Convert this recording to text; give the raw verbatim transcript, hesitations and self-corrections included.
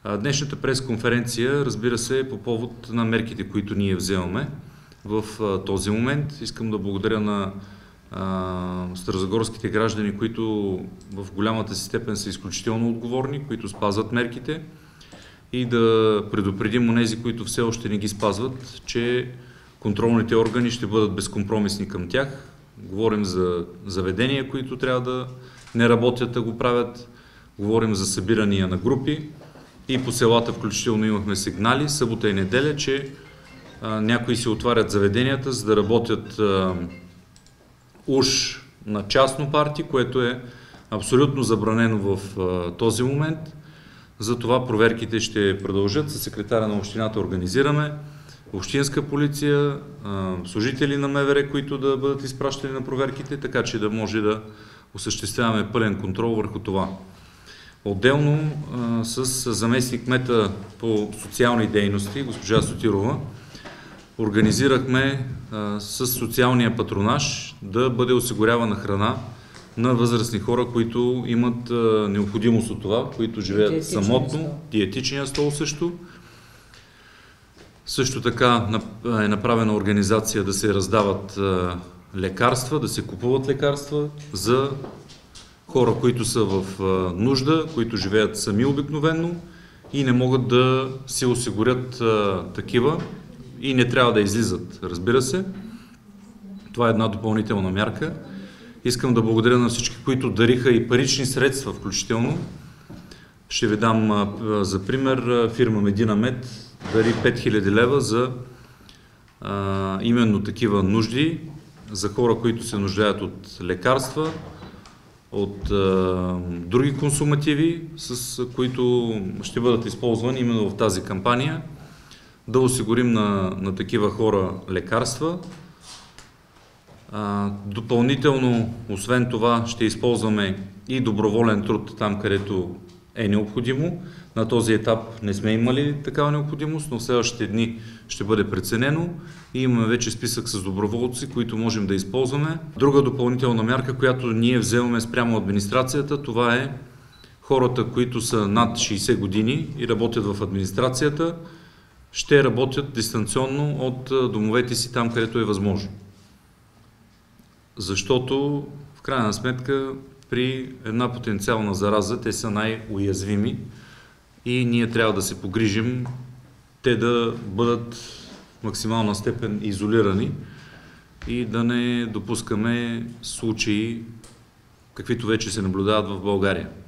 Днешната пресконференция, разбира се, е по повод на мерките, които ние вземаме в този момент. Искам да благодаря на старозагорските граждани, които в голямата си степен са изключително отговорни, които спазват мерките, и да предупредим онези, които все още не ги спазват, че контролните органи ще бъдат безкомпромисни към тях. Говорим за заведения, които трябва да не работят, да го правят. Говорим за събирания на групи. И по селата включително имахме сигнали, събота и неделя, че а, някои си отварят заведенията, за да работят а, уж на частно парти, което е абсолютно забранено в а, този момент. Затова проверките ще продължат. Със секретаря на общината организираме общинска полиция, а, служители на МВР, които да бъдат изпращани на проверките, така че да може да осъществяваме пълен контрол върху това. Отделно а, с заместник-кмета по социални дейности, госпожа Сотирова, организирахме а, с социалния патронаж да бъде осигурявана храна на възрастни хора, които имат а, необходимост от това, които живеят диетичния самотно, стол. диетичния стол също. Също така е направена организация да се раздават а, лекарства, да се купуват лекарства за хора, които са в нужда, които живеят сами обикновено и не могат да си осигурят а, такива и не трябва да излизат, разбира се. Това е една допълнителна мярка. Искам да благодаря на всички, които дариха и парични средства, включително. Ще ви дам а, за пример, фирма Медина Мед дари пет хиляди лева за а, именно такива нужди, за хора, които се нуждаят от лекарства, от а, други консумативи, с които ще бъдат използвани именно в тази кампания, да осигурим на, на такива хора лекарства. А, допълнително, освен това, ще използваме и доброволен труд там, където е необходимо. На този етап не сме имали такава необходимост, но в следващите дни ще бъде преценено и имаме вече списък с доброволци, които можем да използваме. Друга допълнителна мярка, която ние вземаме спрямо администрацията, това е хората, които са над шейсет години и работят в администрацията, ще работят дистанционно от домовете си там, където е възможно. Защото, в крайна сметка, при една потенциална зараза те са най-уязвими и ние трябва да се погрижим те да бъдат в максимална степен изолирани и да не допускаме случаи, каквито вече се наблюдават в България.